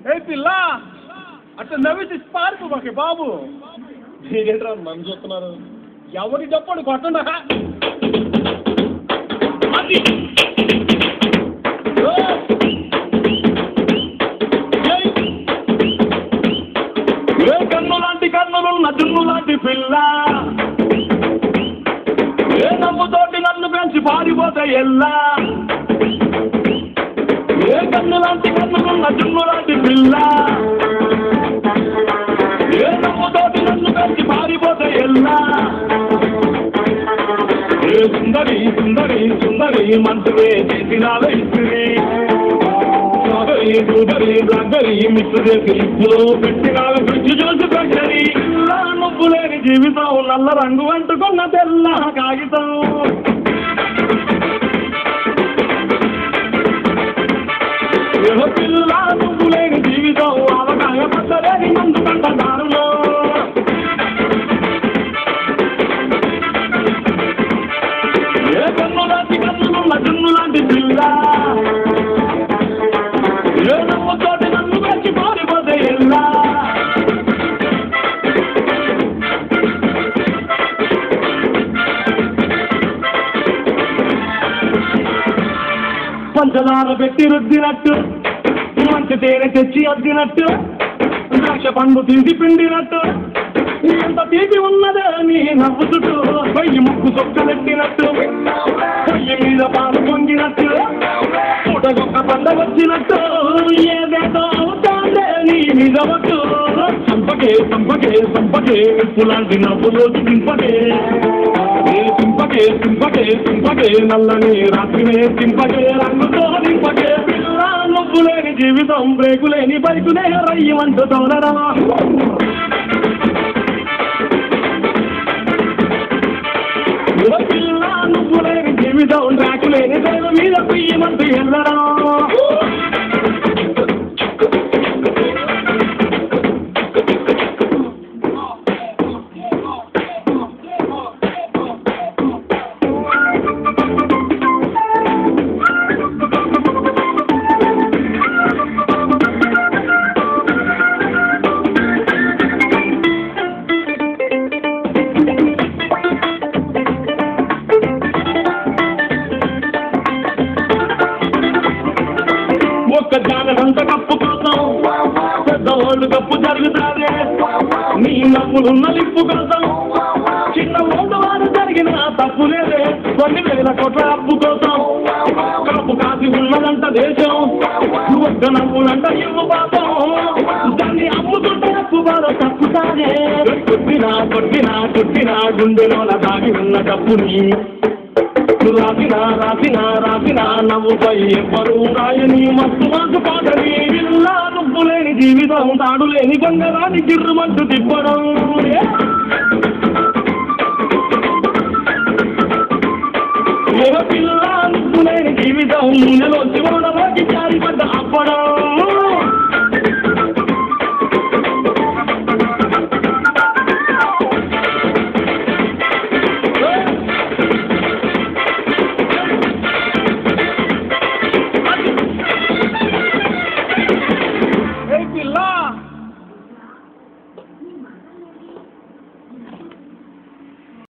ఏ పిల్ల అట్లా నవ్వేసి పారిపో మాకే బాబు. మీరేంట్రా నన్ను చూస్తున్నారు? ఎవరికి చెప్పండి కొట్టండా ఏ కన్ను లాంటి కన్నులున్న జున్ను లాంటి పిల్ల, ఏ నవ్వుతోటి నన్ను పెంచి పారిపోతే ఎల్లా. ఏ కన్ను లాంటి కన్నులున్న జున్ను లాంటి పిల్ల, ఏ నవ్వుతోటి నన్ను పెంచి పారిపోతే ఎల్లా. ఏ సుందరి సుందరి సుందరి మనసువే చేసినావే ఇస్తుంది, దూదరి దగ్గరి మిత్రుడే పిలుపులో పెట్టినావే పిచ్చి చూసి పెట్టరి. ఇలా నువ్వు లేని జీవితం నల్ల రంగు అంటుకున్న తెల్ల కాగితం. పిల్ల నువ్వు లేని జీవితం అవకాయ పట్టలేని మందు కంట దారులో. ఏ కన్ను లాంటి కన్నులున్న జున్ను లాంటి పిల్ల, ఏ నవ్వుతోటి నన్ను పెంచి పారిపోతే ఎల్లా. పంచదార పెట్టి రుద్దినట్టు, మంచి తేనె తెచ్చి అద్దినట్టు, ద్రాక్ష పండు తీసి పిండినట్టు, ఎంత తీపి ఉన్నదే నీ నవ్వు చుట్టూ. పొయ్యి ముక్కు సొక్కలెట్టినట్టు, పొయ్యి మీద పాలు పొంగినట్టు, పూటకొక్క పండ వచ్చినట్టు, ఏదేదో అవుతాందే నీ మీద వట్టు. సంపకే సంపకే సంపకే నిప్పులాంటి నవ్వులోకి దింపకే, సింపకే సింపకే సింపకే నల్లని రాత్రినే సింపకే రంగుతో నింపకే. పిల్ల నువ్వు లేని జీవితం బ్రేకు లేని బైకునే రయ్యమంటూ తోలరా. పిల్ల నువ్వు లేని జీవితం ట్రాకు లేని దైవ మీద పియ్యమంటూ ఎల్లరా. ఒక్క జానకంత కప్పు కోసం పెద్ద ఓల్డ్ కప్పు జరుగుతాదే, నీ నవ్వులున్న లిప్పు కోసం చిన్న ఓల్డ్ వారు జరిగిన తప్పు లేదే. 20,000 కోట్ల అప్పు కోసం కప్పు కాసి ఉన్నదంట దేశం, ఒక్క నవ్వులంట ఇవ్వు పాపం, దాన్ని అమ్ముతుంటే అప్పు బాధ తప్పుతాదే. కొట్టినా కొట్టినా కొట్టినా గుండెలోన దాగి ఉన్న డబ్బుని రాసినా రాసినా రాసినా నవ్వుపై ఎవ్వరూ రాయని మస్తు మాకు పాటని. పిల్ల నువ్వు లేని జీవితం తాడు లేని బంగారాన్ని గిర్రుమంటూ తిప్పడం. పిల్ల నువ్వు లేని జీవితం నూనెలోంచి ఓడలోకి జారిపడ్డ అప్పడం.